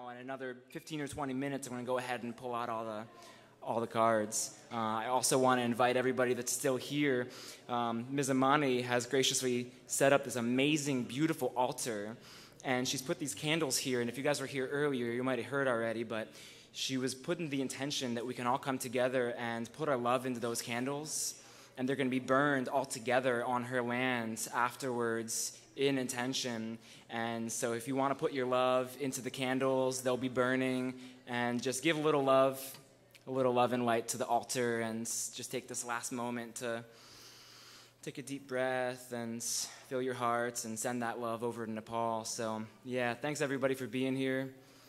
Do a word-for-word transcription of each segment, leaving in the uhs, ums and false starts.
in another fifteen or twenty minutes, I'm going to go ahead and pull out all the all the cards. Uh, I also want to invite everybody that's still here. Um, Miz Amani has graciously set up this amazing, beautiful altar, and she's put these candles here. And if you guys were here earlier, you might have heard already, but she was putting the intention that we can all come together and put our love into those candles, and they're going to be burned all together on her land afterwards in intention. And so if you want to put your love into the candles, they'll be burning, and just give a little love, a little love and light to the altar, and just take this last moment to take a deep breath and fill your hearts and send that love over to Nepal. So yeah, thanks everybody for being here.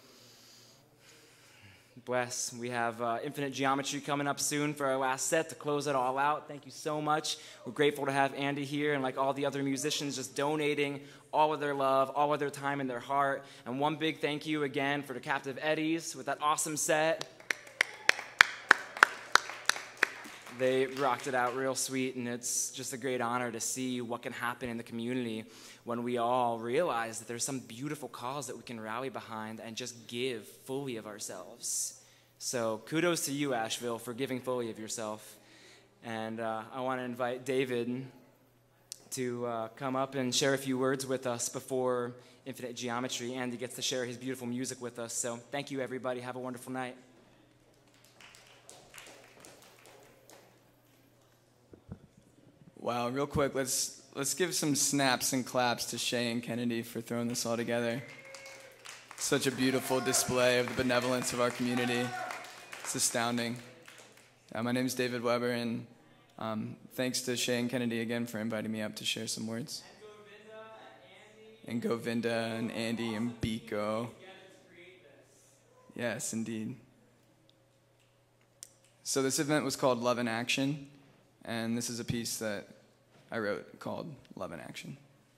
Bless. We have uh, Infinite Geometry coming up soon for our last set to close it all out. Thank you so much. We're grateful to have Andy here, and like all the other musicians, just donating all of their love, all of their time and their heart. And one big thank you again for the Captive Eddies with that awesome set. They rocked it out real sweet, and it's just a great honor to see what can happen in the community when we all realize that there's some beautiful cause that we can rally behind and just give fully of ourselves. So kudos to you, Asheville, for giving fully of yourself. And uh, I want to invite David to uh, come up and share a few words with us before Infinite Geometry. Andy gets to share his beautiful music with us. So thank you, everybody. Have a wonderful night. Wow, real quick, let's let's give some snaps and claps to Shay and Kennedy for throwing this all together. Such a beautiful display of the benevolence of our community. It's astounding. Uh, my name is David Weber, and um, thanks to Shay and Kennedy again for inviting me up to share some words. And Govinda and Andy and Biko. Yes, indeed. So this event was called Love in Action. And this is a piece that I wrote called Love in Action.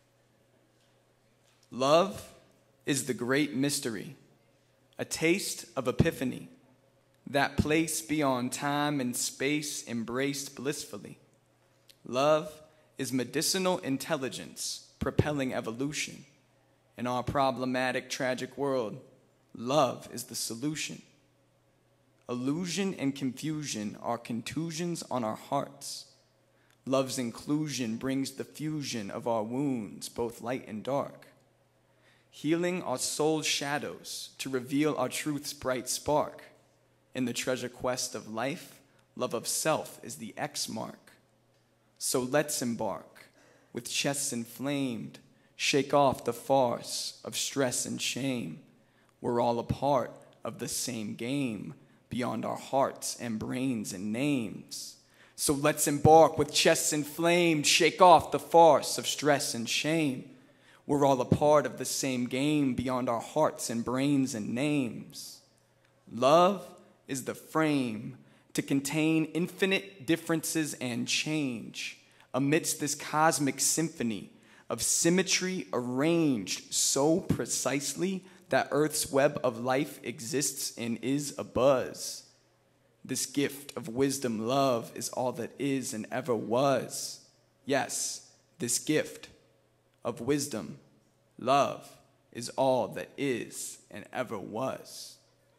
Love is the great mystery, a taste of epiphany, that place beyond time and space embraced blissfully. Love is medicinal intelligence propelling evolution. In our problematic, tragic world, love is the solution. Illusion and confusion are contusions on our hearts. Love's inclusion brings the fusion of our wounds, both light and dark, healing our soul's shadows to reveal our truth's bright spark. In the treasure quest of life, love of self is the X mark. So let's embark, with chests inflamed, shake off the farce of stress and shame. We're all a part of the same game, beyond our hearts and brains and names. So let's embark with chests inflamed, shake off the farce of stress and shame. We're all a part of the same game beyond our hearts and brains and names. Love is the frame to contain infinite differences and change amidst this cosmic symphony of symmetry arranged so precisely that Earth's web of life exists and is abuzz. This gift of wisdom, love, is all that is and ever was. Yes, this gift of wisdom, love, is all that is and ever was.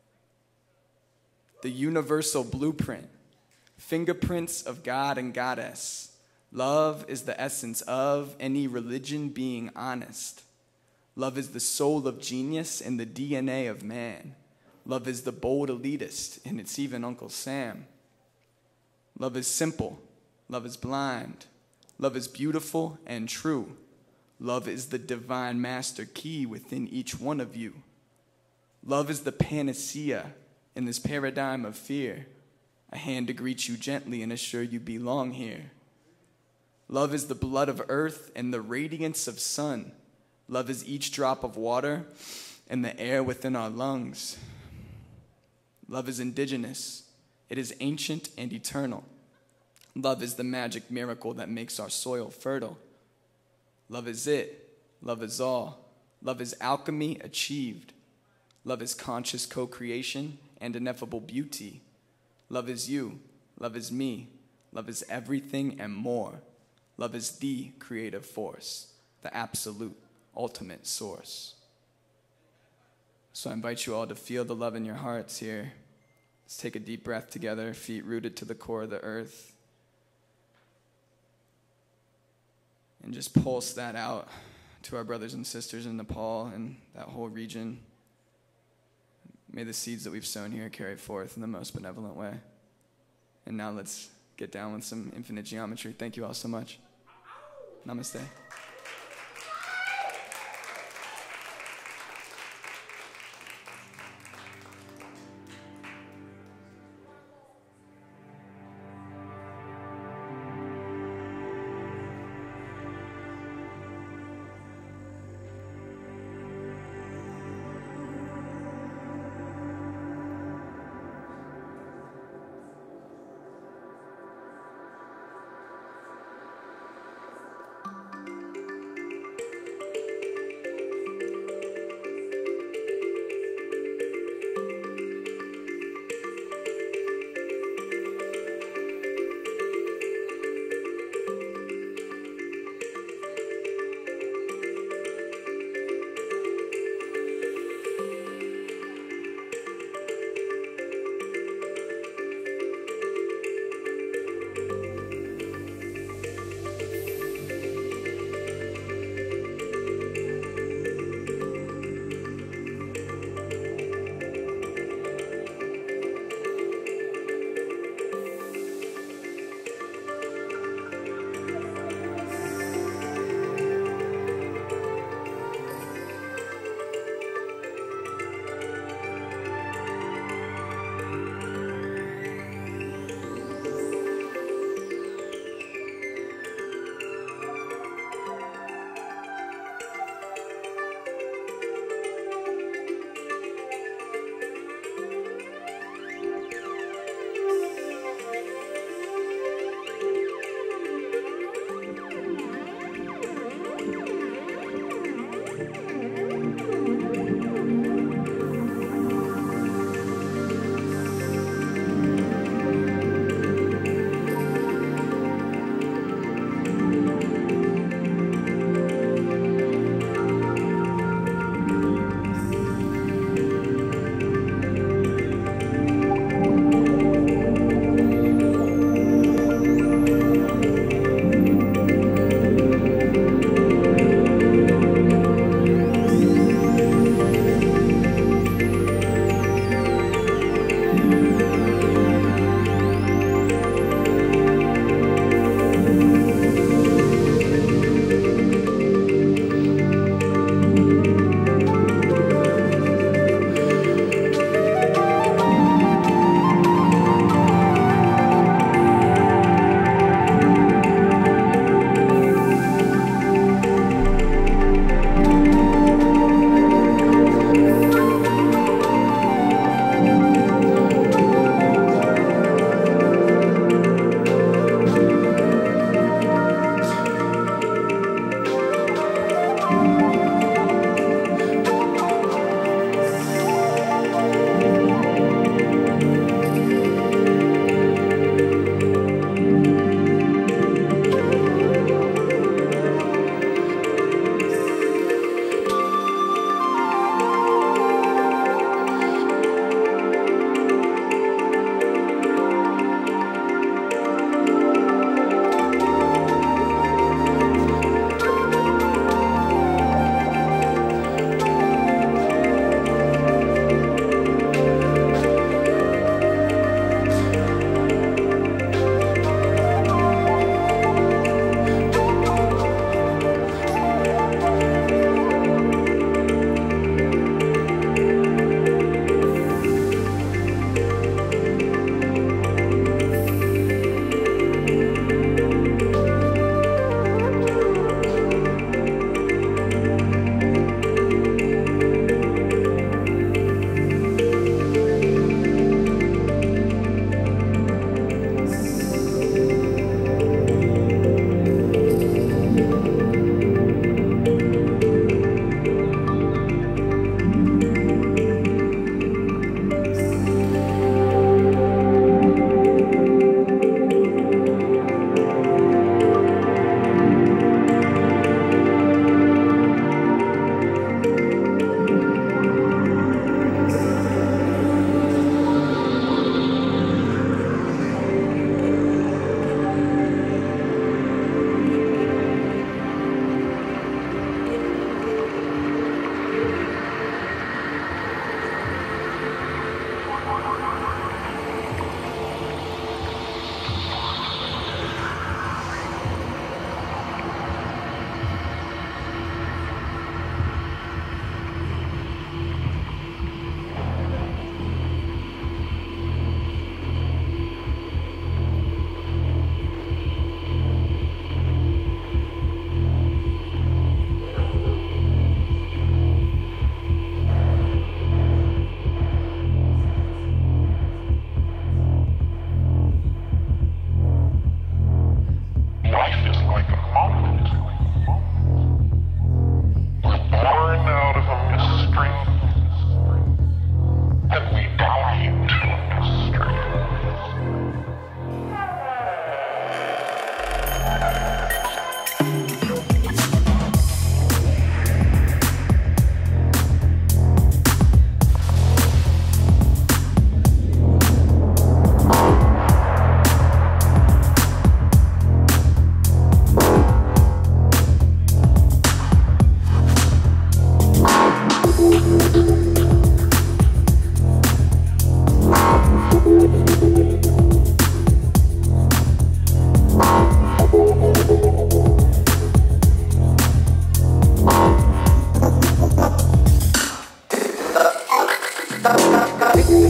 The universal blueprint, fingerprints of God and Goddess. Love is the essence of any religion being honest. Love is the soul of genius and the D N A of man. Love is the bold elitist, and it's even Uncle Sam. Love is simple. Love is blind. Love is beautiful and true. Love is the divine master key within each one of you. Love is the panacea in this paradigm of fear, a hand to greet you gently and assure you belong here. Love is the blood of earth and the radiance of sun. Love is each drop of water and the air within our lungs. Love is indigenous. It is ancient and eternal. Love is the magic miracle that makes our soil fertile. Love is it. Love is all. Love is alchemy achieved. Love is conscious co-creation and ineffable beauty. Love is you. Love is me. Love is everything and more. Love is the creative force, the absolute, ultimate source. So I invite you all to feel the love in your hearts here. Let's take a deep breath together, feet rooted to the core of the earth. And just pulse that out to our brothers and sisters in Nepal and that whole region. May the seeds that we've sown here carry forth in the most benevolent way. And now let's get down with some infinite geometry. Thank you all so much. Namaste.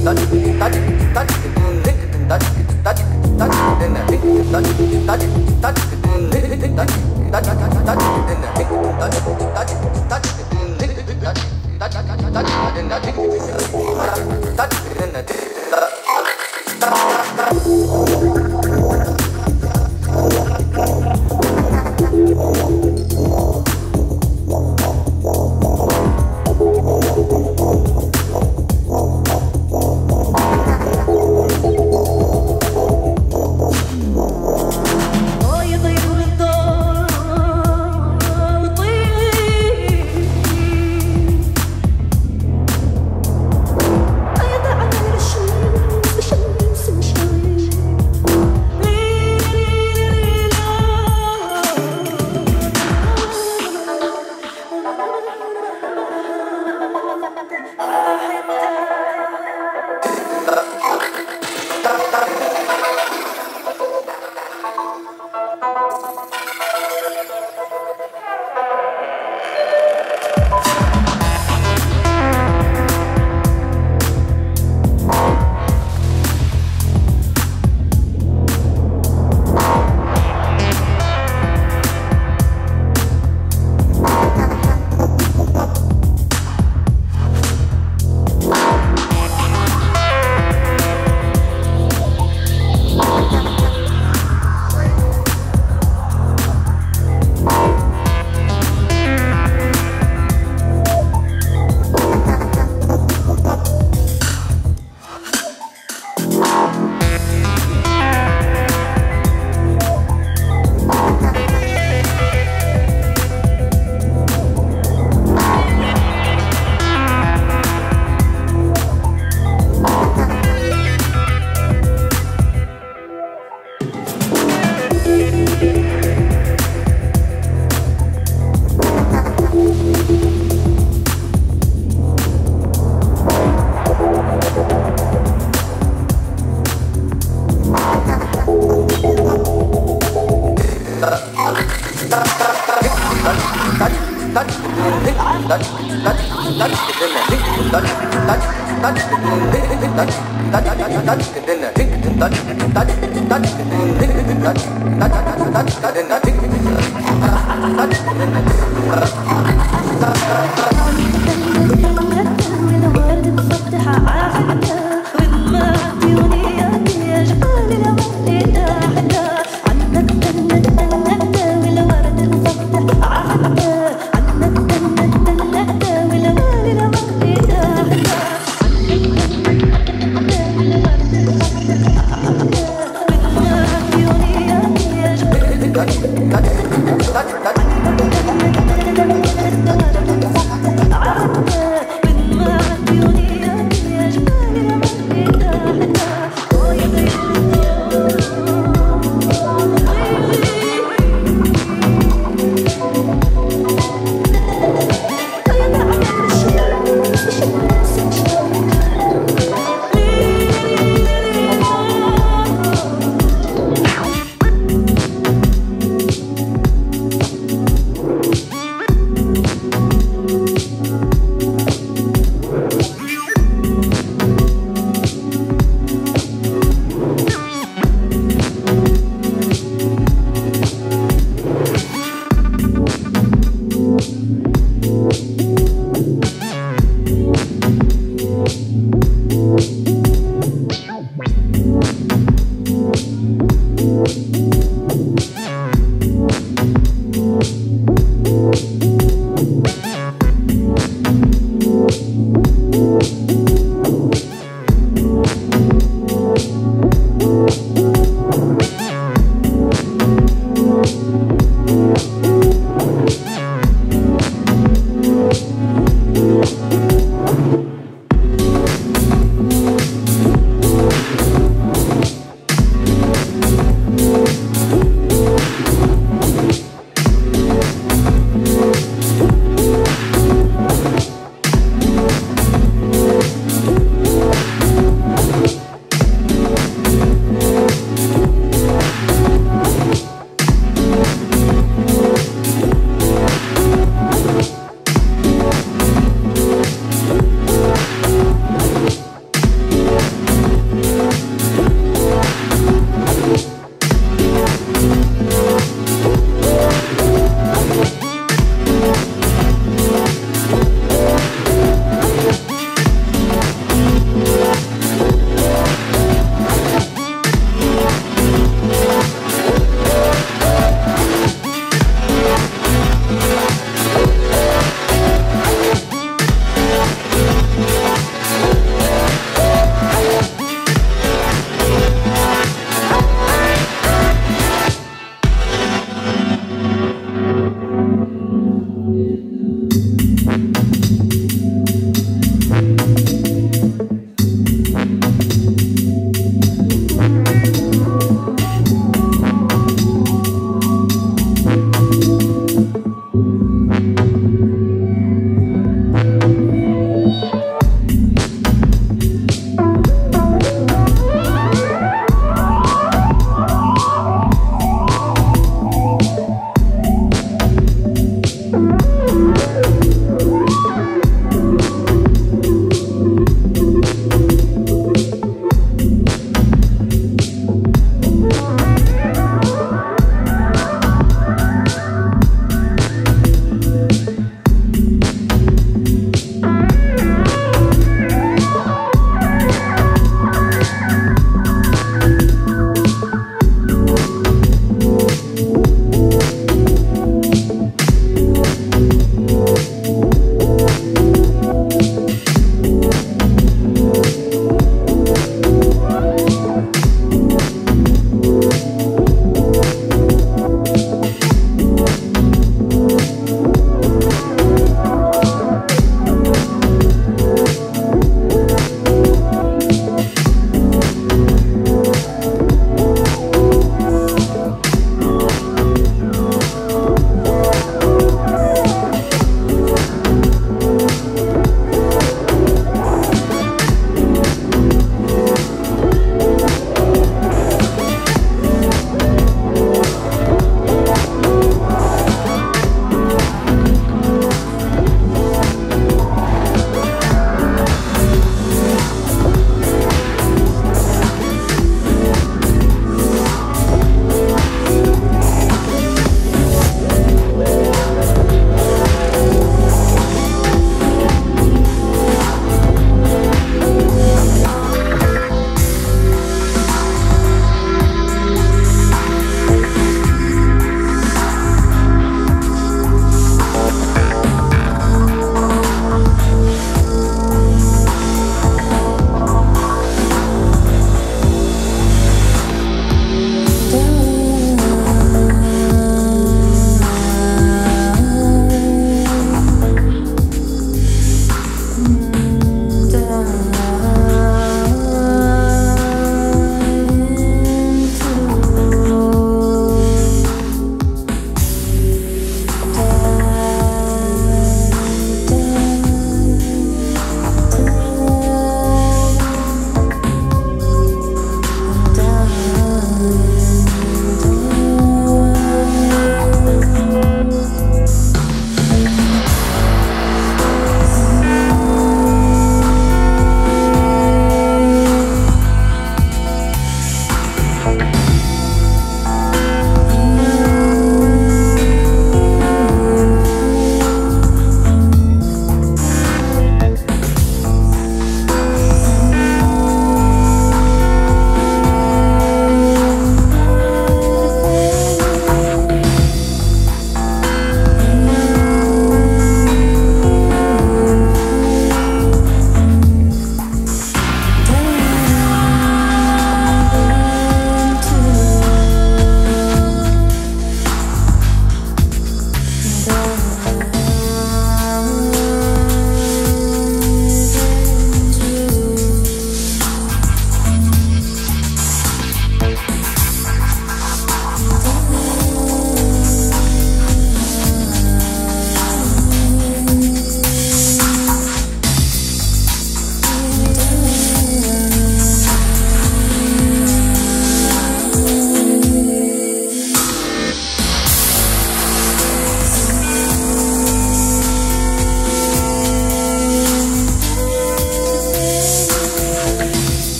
That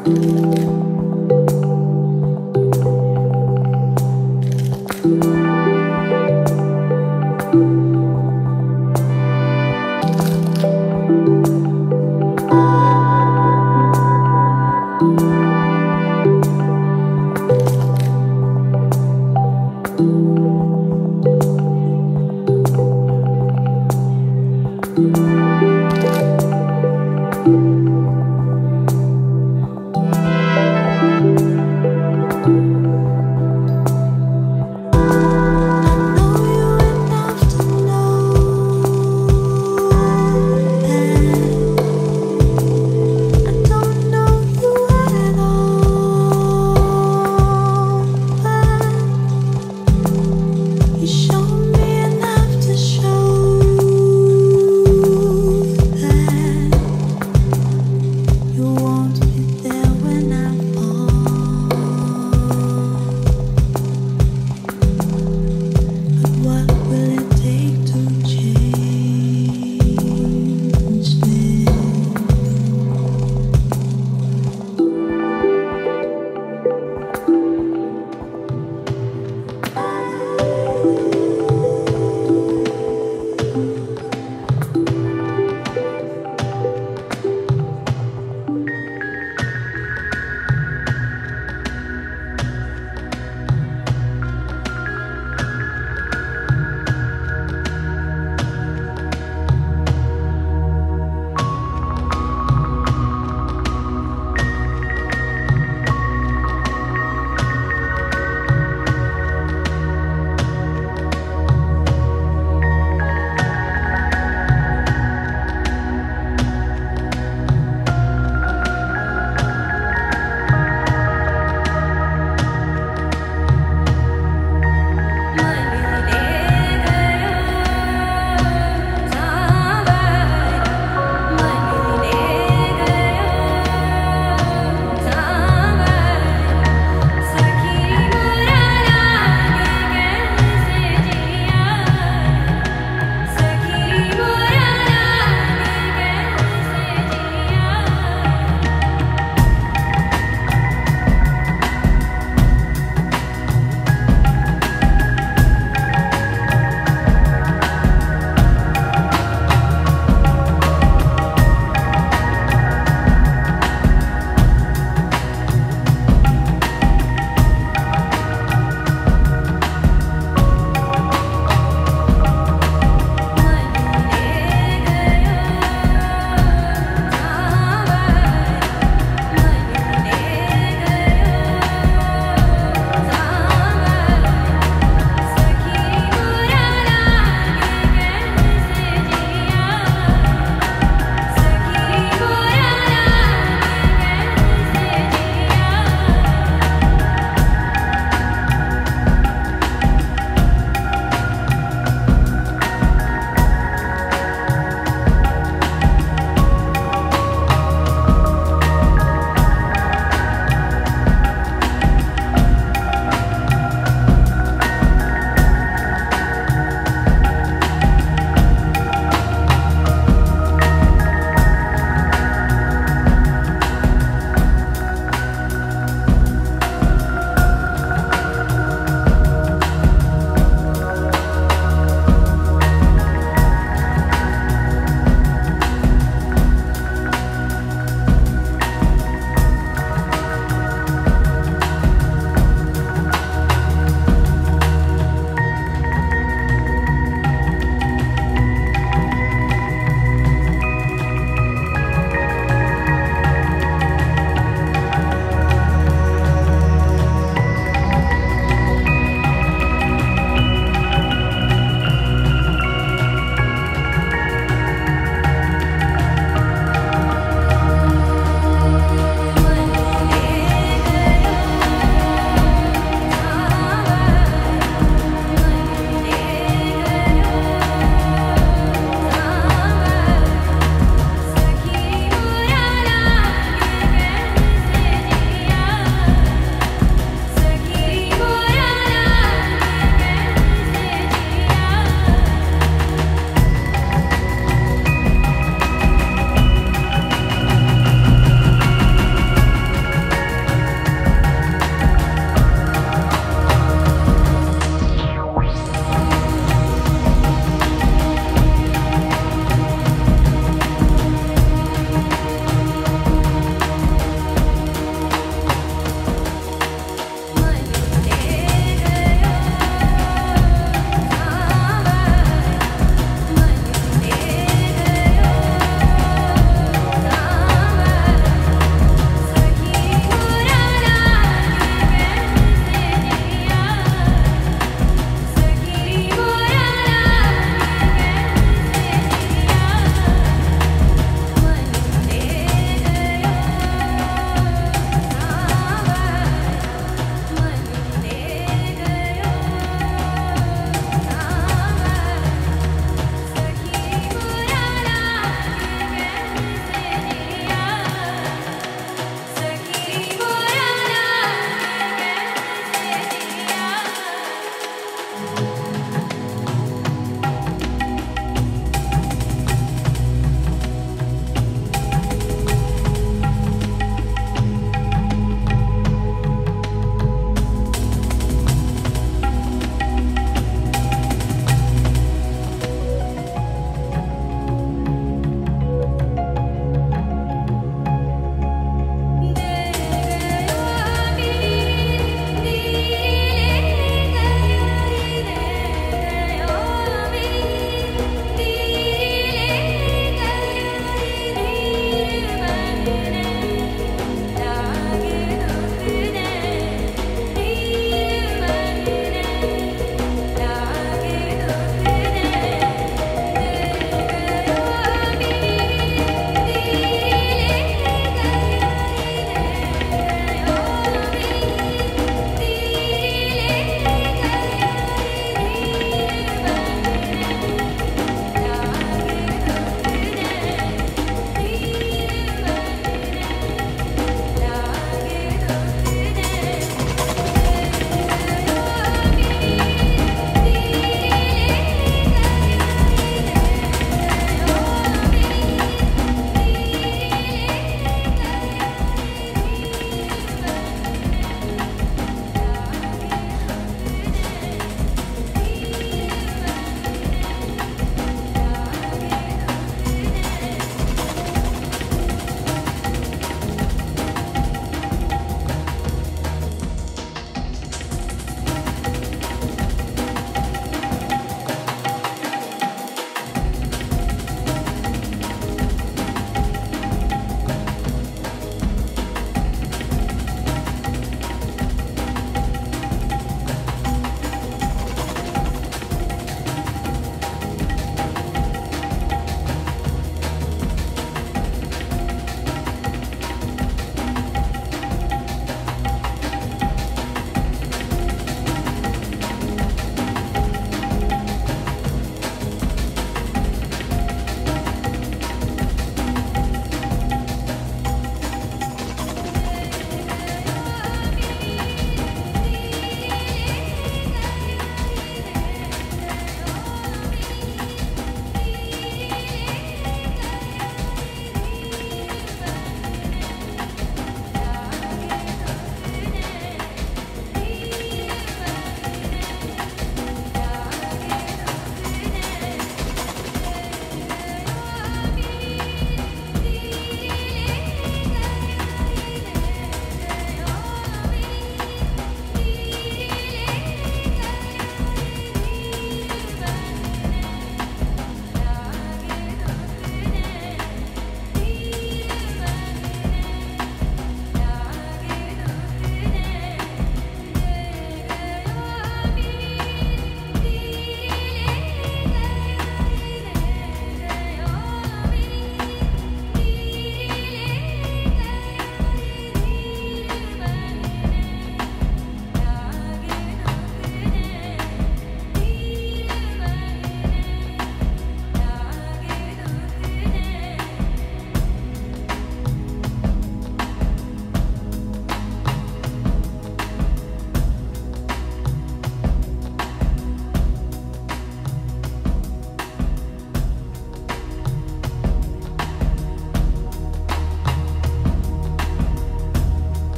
Thank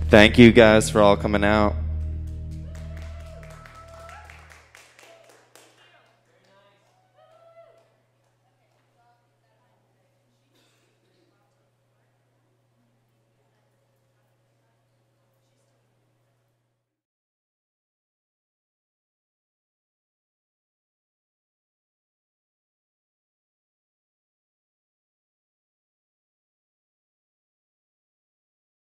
Thank you guys for all coming out.